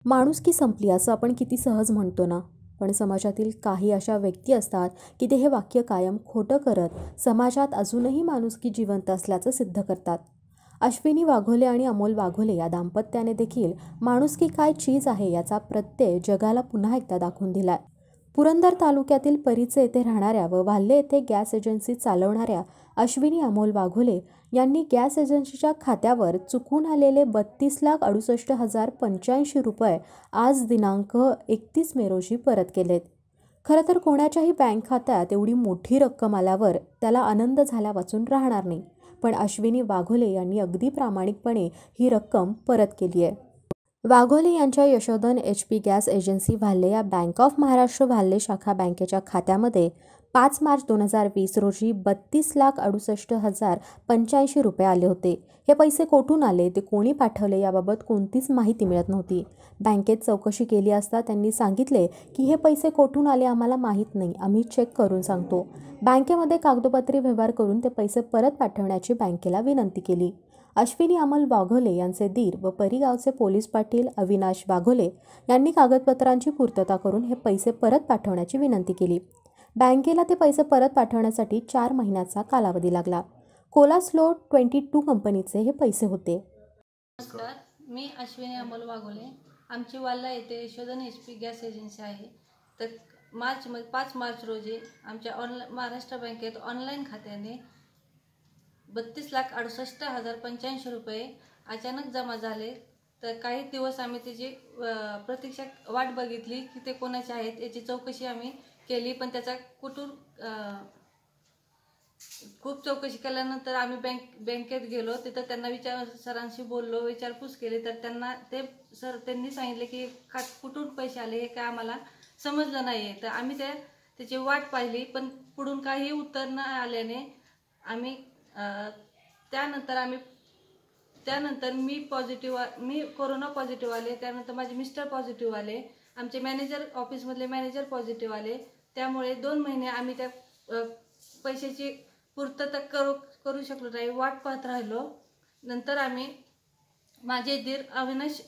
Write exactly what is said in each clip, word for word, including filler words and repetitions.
माणुसकी संपली असं आपण किती सहज म्हणतो ना, पण समाजातील काही अशा व्यक्ती असतात की ते हे वाक्य कायम खोटं करत समाजात अजूनही माणुसकी जिवंत असल्याचं सिद्ध करतात. अश्विनी वाघोले आणि अमोल वाघोले या दाम्पत्याने देखील माणुसकी काय चीज आहे याचा प्रत्यय जगाला पुन्हा एकदा दाखवून दिलाय. पुरंदर तालुक्यातील परीचे येथे राहणाऱ्या व वाल्हे येथे गॅस एजन्सी चालवणाऱ्या अश्विनी अमोल वाघोले यांनी गॅस एजन्सीच्या खात्यावर चुकून आलेले बत्तीस लाख अडुसष्ट हजार पंच्याऐंशी रुपये आज दिनांक एकतीस मे रोजी परत केलेत. खरं तर कोणाच्याही बँक खात्यात एवढी मोठी रक्कम आल्यावर त्याला आनंद झाला वाचून राहणार नाही, पण अश्विनी वाघोले यांनी अगदी प्रामाणिकपणे ही रक्कम परत केली आहे. वाघोले यांच्या Yashodhan H P gas agency Walhe या बँक ऑफ महाराष्ट्र वाल्हे शाखा बँकेच्या खात्यामध्ये पाच मार्च दोन हजार वीस रोजी बत्तीस लाख अडुसष्ट हजार पंच्याऐंशी रुपये आले होते. हे पैसे कोठून आले, ते कोणी पाठवले याबाबत कोणतीच माहिती मिळत नव्हती. बँकेत चौकशी केली असता त्यांनी सांगितले की हे पैसे कोठून आले आम्हाला माहीत नाही, आम्ही चेक करून सांगतो. बँकेमध्ये कागदोपत्री व्यवहार करून ते पैसे परत पाठवण्याची बँकेला विनंती केली. अश्विनी अमोल वाघोले यांचे दीर व परिगावचे पोलीस पाटील अविनाश वाघोले यांनी कागदपत्रांची पूर्तता करून हे पैसे परत पाठवण्याची विनंती केली. बँकेला ते पैसे परत पाठवण्यासाठी चार महिन्याचा कालावधी लागला. कोलास्लो ट्वेंटी टू कंपनीचे हे पैसे होते. नमस्कार, मी अश्विनी अमोल वाघोले. आमची वाल्हा येथे Yashodhan H P gas agency आहे. तर मार्च पाच मार्च रोजी आमच्या ऑनलाईन महाराष्ट्र बँकेत ऑनलाईन खात्याने बत्तीस लाख अडुसष्ट हजार पंच्याऐंशी रुपये अचानक जमा झाले. तर काही दिवस आम्ही त्याची प्रतीक्षा वाट बघितली की ते कोणाचे आहेत याची चौकशी आम्ही केली, पण त्याचा कुठून खूप चौकशी केल्यानंतर आम्ही बँक बँकेत गेलो. तिथं त्यांना विचार सरांशी बोललो, विचारपूस केली. तर त्यांना ते सर त्यांनी सांगितले की खात कुठून पैसे आले हे काय आम्हाला समजलं नाही आहे. तर आम्ही त्या त्याची वाट पाहिली, पण पुढून काही उत्तर न आल्याने आम्ही त्यानंतर आम्ही त्यानंतर मी पॉझिटिव्ह मी कोरोना पॉझिटिव्ह आले. त्यानंतर माझे मिस्टर पॉझिटिव्ह आले. आमचे मॅनेजर ऑफिसमधले मॅनेजर पॉझिटिव्ह आले. त्यामुळे दोन महिने आम्ही त्या पैशाची पूर्तता करू करू शकलो नाही, वाट पाहत राहिलो. नंतर आम्ही माझे दीर अविनाश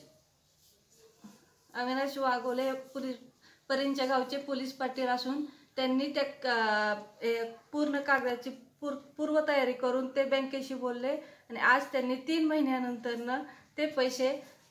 अविनाश वाघोले पोलीस परिंच्या गावचे पोलीस पाटील असून त्यांनी त्या पूर्ण कागदाची पूर पूर्वतयारी करून ते बँकेशी बोलले आणि आज त्यांनी तीन महिन्यानंतरनं ते पैसे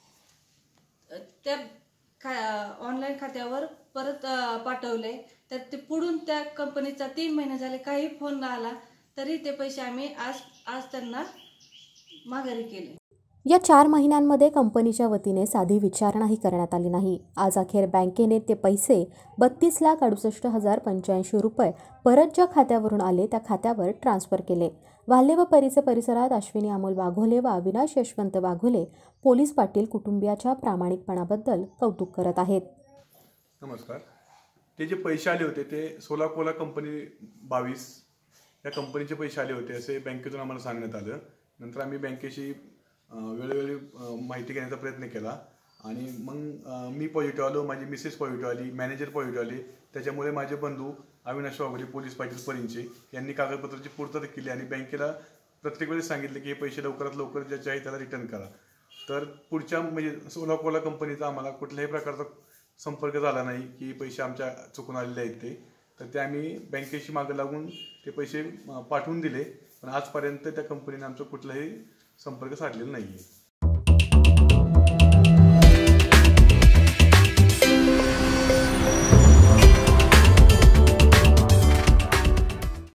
त्या खा ऑनलाईन खात्यावर परत पाठवले. तर ते पुढून त्या कंपनीचा तीन महिने झाले, काही फोन न आला तरी ते पैसे आम्ही आज आज त्यांना माघारी केले. या चार महिन्यांमध्ये कंपनीच्या वतीने साधी विचारणाही करण्यात आली नाही. आज अखेर बँकेने ते पैसे बत्तीस लाख अडुसष्ट हजार पंच्याऐंशी रुपये परत ज्या खात्यावरून आले त्या खात्यावर ट्रान्स्फर केले. वाल्हे व परीचे परिसरात अश्विनी अमोल वाघोले व अविनाश यशवंत वाघोले पोलीस पाटील कुटुंबियाच्या प्रामाणिकपणाबद्दल कौतुक करत आहेत. नमस्कार. ते जे पैसे आले होते ते सोलाकोला कंपनी बावीस या कंपनीचे पैसे आले होते असे बँकेतून आम्हाला सांगण्यात आलं. नंतर आम्ही बँकेशी वेळोवेळी माहिती घेण्याचा प्रयत्न केला आणि मग मी पॉझिटिव्ह आलो, माझी मिसेस पॉझिटिव्ह आली, मॅनेजर पॉझिटिव्ह आली. त्याच्यामुळे माझे बंधू अविनाश वाघोले पोलीस पाटील परिंचे यांनी कागदपत्राची पूर्तता केली आणि बँकेला प्रत्येक वेळेस सांगितले की हे पैसे लवकरात लवकर ज्याचे आहे त्याला रिटर्न करा. तर पुढच्या म्हणजे सोलाकोला कंपनीचा आम्हाला कुठल्याही प्रकारचा संपर्क झाला नाही की पैसे आमच्या चुकून आलेले आहेत ते. तर ते आम्ही बँकेशी मागं लागून ते पैसे पाठवून दिले, पण आजपर्यंत त्या कंपनीने आमचा कुठलाही संपर्क साधलेला नाही आहे.